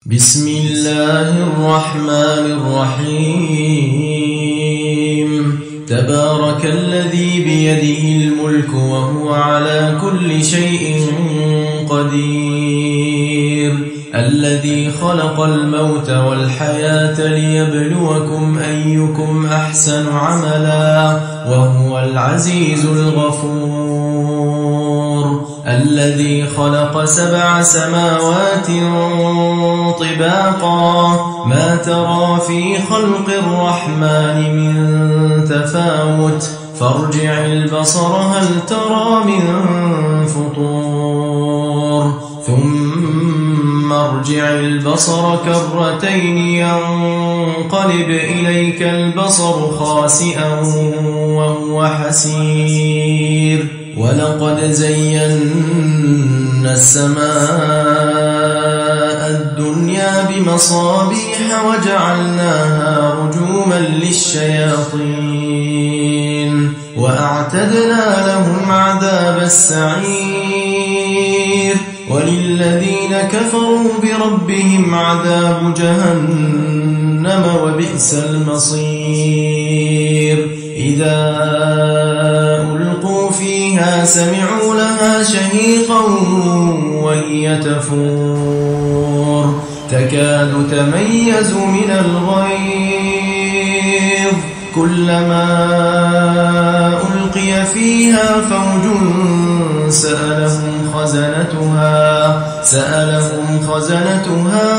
بسم الله الرحمن الرحيم تبارك الذي بيده الملك وهو على كل شيء قدير الذي خلق الموت والحياة ليبلوكم أيكم أحسن عملا وهو العزيز الغفور الذي خلق 7 سماوات طباقا ما ترى في خلق الرحمن من تفاوت فارجع البصر هل ترى من فطور ثم ارجع البصر كرتين ينقلب إليك البصر خاسئا وهو حسير ولقد زينا السماء الدنيا بمصابيح وجعلناها رجوما للشياطين وأعتدنا لهم عذاب السعير وللذين كفروا بربهم عذاب جهنم وبئس المصير إذا ألقوا فيها سمعوا لها شهيقا وهي تفور تكاد تميز من الغيظ كلما ألقي فيها فوج سألهم خزنتها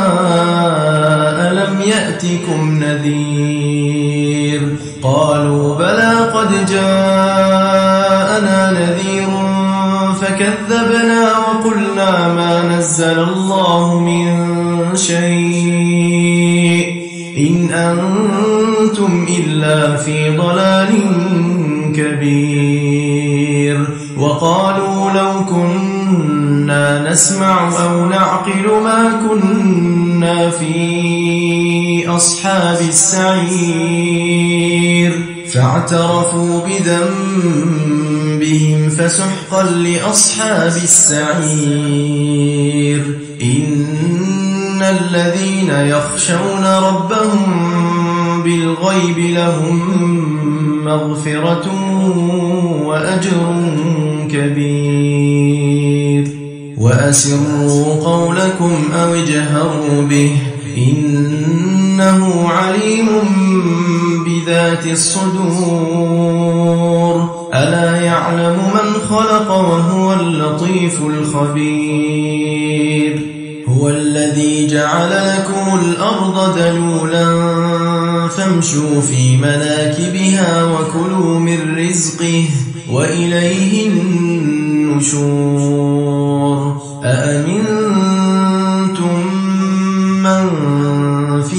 ألم يأتكم نذير قالوا بلى قد جاءنا نذير فكذبنا وقلنا ما نزل الله من شيء إن أنتم إلا في ضلال كبير وقالوا لو كنا نسمع أو نعقل ما كنا في أصحاب السعير فاعترفوا بذنبهم فسحقا لأصحاب السعير إن الذين يخشون ربهم بالغيب لهم مغفرة وأجر كبير وأسروا قولكم أو اجهروا به إنه عليم بذات الصدور ألا يعلم من خلق وهو اللطيف الخبير هو الذي جعل لكم الأرض ذلولا فامشوا في مناكبها وكلوا من رزقه وإليه النشور أأمنتم من في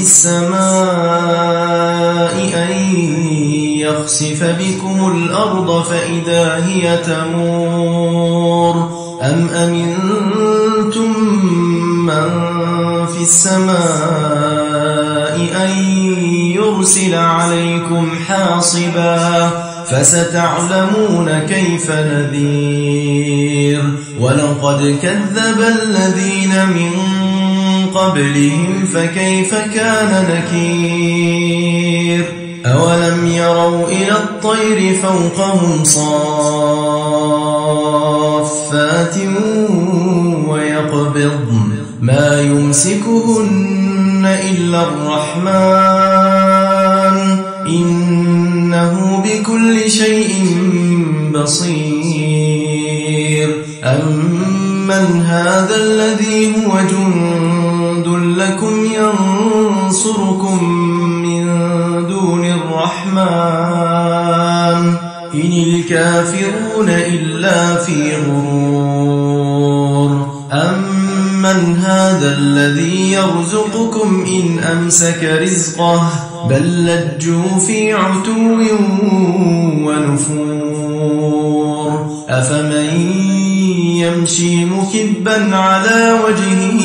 السماء أن يخسف بكم الأرض فإذا هي تمور أم أمنتم من في السماء أن يرسل عليكم حاصبا فستعلمون كيف نذير ولقد كذب الذين من قبلهم فكيف كان نكير أولم يروا إلى الطير فوقهم صافات ويقبضن ما يمسكهن إلا الرحمن إنه بكل شيء بصير أمن هذا الذي هو جند لكم ينصركم من دون الرحمن إن الكافرون إلا في غرور أمن هذا الذي يرزقكم إن أمسك رزقه بل لجوا في عتو ونفور أفمن يمشي مكبا على وجهه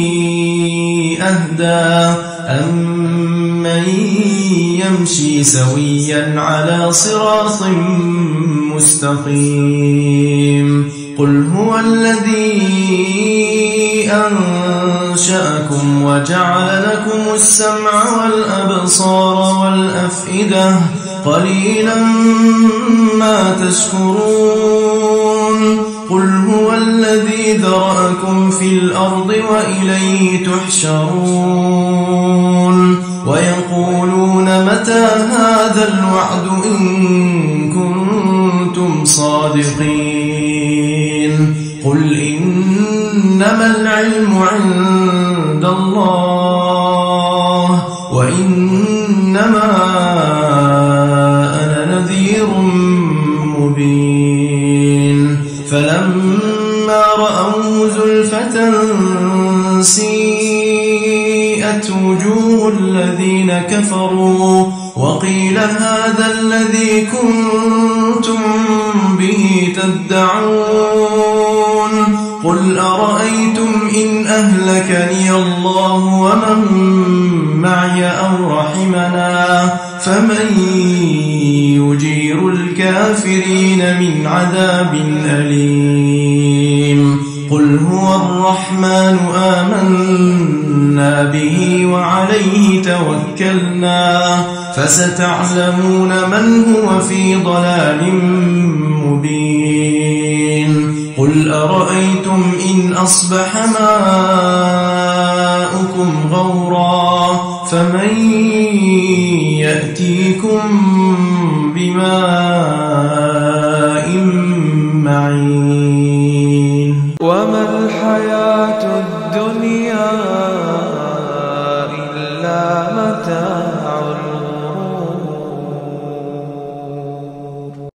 أهدى أمن يمشي سويا على صراط مستقيم قل هو الذي أنشأكم وجعل لكم السمع والأبصار والأفئدة قليلا ما تشكرون قل هو الذي ذرأكم في الأرض وإليه تحشرون ويقولون متى هذا الوعد إن كنتم صادقين قل إنما العلم عند الله وإنما أنا نذير مبين فلما رأوه زلفة سيئت وجوه الذين كفروا وقيل هذا الذي كنتم به تدعون قل أرأيتم إن أهلكني الله ومن معي أو رحمنا فمن يجير الكافرين من عذاب أليم قل هو الرحمن آمنا به وعليه توكلنا فستعلمون من هو في ضلال مبين قل أرأيتم إن أصبح ماؤكم غورا فمن يأتيكم بماء معين